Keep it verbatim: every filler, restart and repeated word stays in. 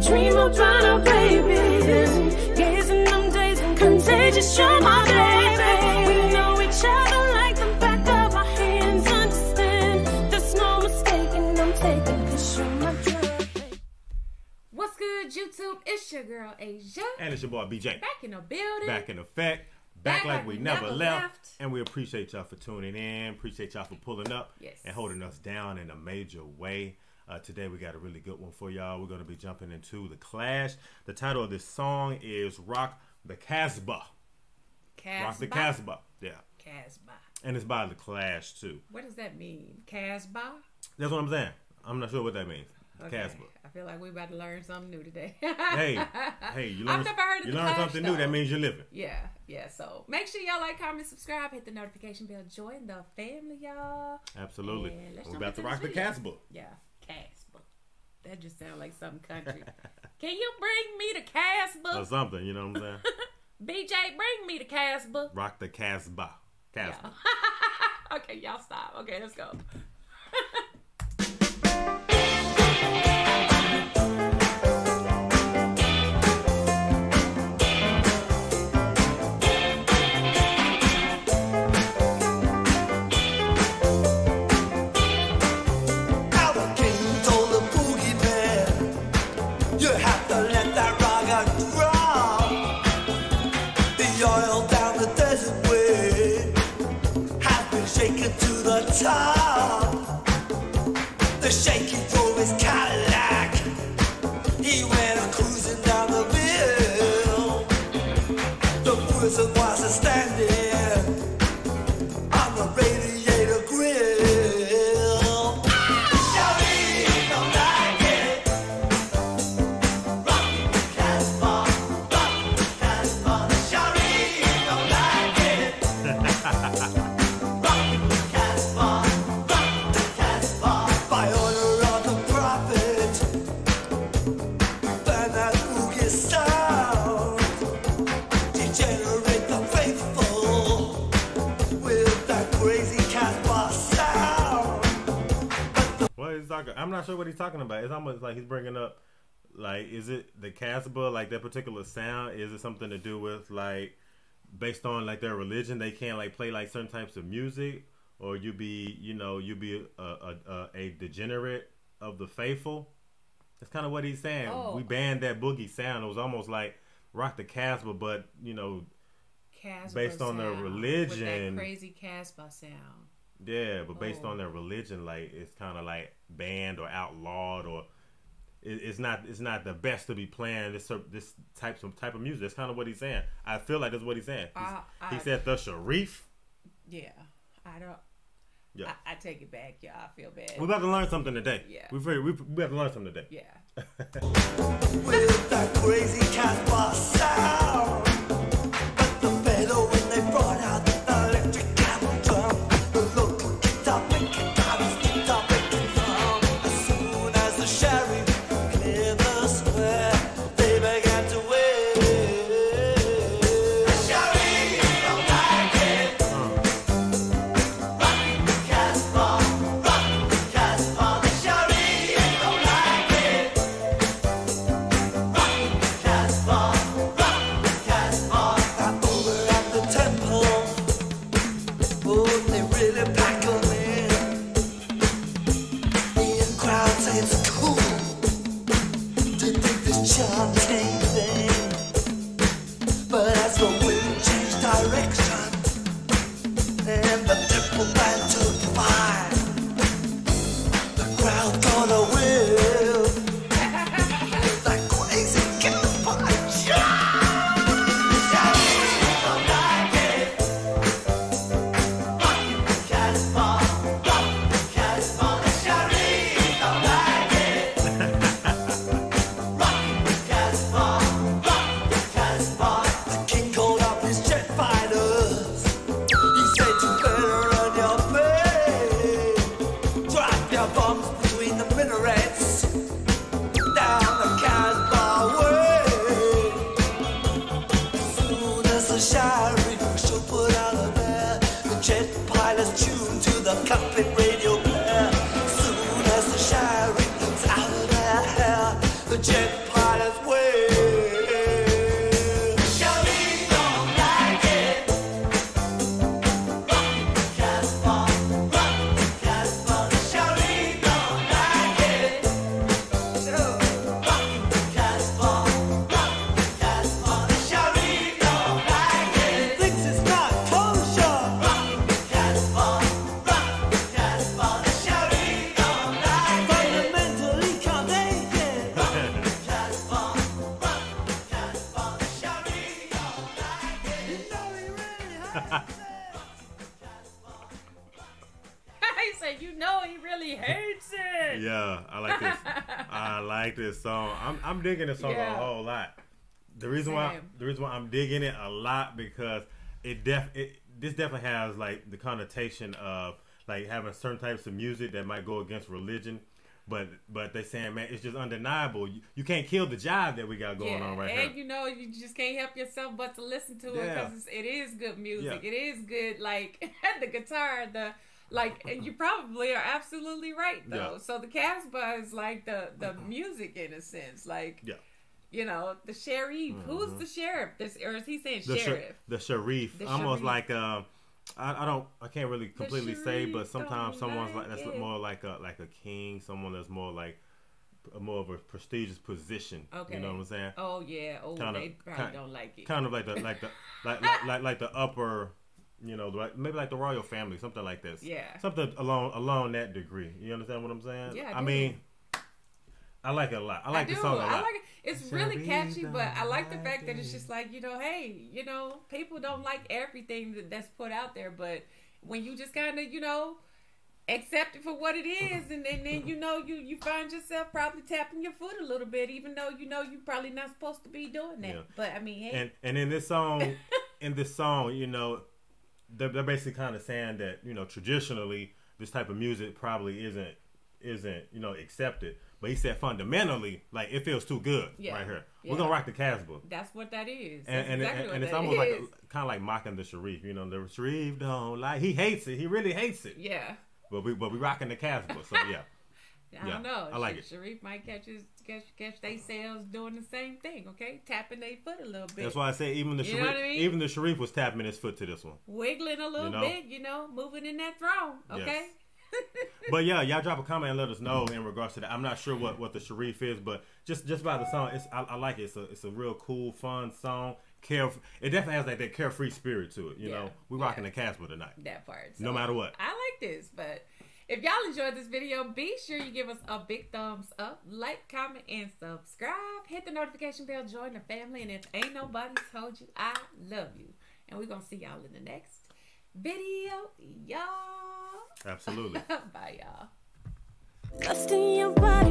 dream of trying to baby. Gazing them days and contagious, you're my baby. We know each other like the back of our hands. Understand, there's no mistaking, I'm taking this, you're my drug. What's good, YouTube? It's your girl Asia. And it's your boy B J. Back in the building. Back in effect. Back, Back like we never, never left. left. And we appreciate y'all for tuning in. Appreciate y'all for pulling up Yes. and holding us down in a major way. Uh, today we got a really good one for y'all. We're going to be jumping into The Clash. The title of this song is Rock the Casbah. Casbah? Rock the Casbah. Yeah. Casbah. And it's by The Clash too. What does that mean? Casbah? That's what I'm saying. I'm not sure what that means. Okay. Casbah. I feel like we're about to learn something new today. Hey, hey, you learn, I've never heard of you The learn Clash, something new, though. that means you're living. Yeah, yeah. So make sure y'all like, comment, subscribe, hit the notification bell, join the family, y'all. Absolutely. And let's We're jump about to into rock the this video. Casbah. Yeah, Casbah. That just sounds like some country. Can you bring me to Casbah? Or something, you know what I'm saying? B J, bring me to Casbah. Rock the Casbah. Casbah. Yeah. Okay, y'all stop. Okay, let's go. Top. The shaky drove his Cadillac. He went cruising down the bill. The person was standing on the radiator grill. Shawty don't like it. Rock the Casbah, rock the Casbah. Shawty don't like it. I'm not sure what he's talking about. It's almost like he's bringing up, like, is it the Casbah, like that particular sound? Is it something to do with, like, based on like their religion, they can't like play like certain types of music, or you be, you know, you be a a, a, a degenerate of the faithful? That's kind of what he's saying. Oh. We banned that boogie sound. It was almost like rock the Casbah, but you know, Casbah based on their sound, religion, with that crazy Casbah sound. Yeah, but based Oh. on their religion, like it's kind of like banned or outlawed, or it, it's not it's not the best to be playing this this type of type of music. That's kind of what he's saying. I feel like that's what he's saying. He's, I, I, he said the Sharif. Yeah, I don't. Yeah, I, I take it back, y'all. I feel bad. We're about to learn something today. Yeah, we've we we we have to learn something today. Yeah. With that crazy Casbah sound, but the better when they brought out the electric camel drum. The jet pilot Yeah, I like this. I like this song. I'm I'm digging this song Yeah. a whole lot. The reason why Same. the reason why I'm digging it a lot because it def it this definitely has like the connotation of like having certain types of music that might go against religion. But but they saying, man, it's just undeniable. You, you can't kill the jive that we got going yeah. on right and here. you know, you just can't help yourself but to listen to it Yeah. because it is good music. Yeah. It is good, like the guitar, the like. And you probably are absolutely right though. Yeah. So the Casbah is like the the music in a sense, like Yeah. you know the sheriff. Who's the sheriff? This or is he saying The sheriff? sher- the sharif, The almost sharif. like um, I, I don't, I can't really completely say, but sharif sometimes don't someone's like like that's it. more like a like a king, someone that's more like a more of a prestigious position. Okay. You know what I'm saying? Oh yeah. Oh, Kinda- they probably kind- don't like it. Kind of like the like the like like, like like the upper, you know, like maybe like the royal family, something like this. Yeah. Something along along that degree. You understand what I'm saying? Yeah, I I, do. mean, I like it a lot. I like I the do. song a lot. I like it. It's really Sharif catchy, but I don't like the like fact that it's it. just like, you know, hey, you know, people don't like everything that, that's put out there, but when you just kind of, you know, accept it for what it is, and, and then you know you you find yourself probably tapping your foot a little bit, even though you know you're probably not supposed to be doing that. Yeah. But I mean, hey, And and in this song, in this song, you know, they're, they're basically kind of saying that, you know, traditionally this type of music probably isn't isn't you know accepted. But he said fundamentally, like it feels too good Yeah. right here. Yeah. We're gonna rock the Casbah. that's what that is. And That's and, exactly and, what and it's that almost like is. kind of like mocking the Sharif. You know, the Sharif don't like. He hates it. He really hates it. Yeah. But we but we rocking the Casbah. So yeah. I Yeah, don't know. I like Sh- it. Sharif might catch his catch catch they sales doing the same thing. Okay, tapping their foot a little bit. That's why I say even the You know Sharif, what I mean? even the Sharif was tapping his foot to this one. Wiggling a little You know? bit, you know, moving in that throne. Okay. But yeah, y'all drop a comment and let us know in regards to that. I'm not sure what, what the Sharif is, but just just by the song, it's I, I like it. It's a it's a real cool, fun song. Care it definitely has like that carefree spirit to it. You Yeah, know, we yeah. rocking the Casbah tonight. That part. No matter what. I like this, but if y'all enjoyed this video, be sure you give us a big thumbs up, like, comment, and subscribe. Hit the notification bell, join the family, and if ain't nobody told you, I love you. And we're gonna see y'all in the next video, y'all. Absolutely. Bye, y'all. Lust in your body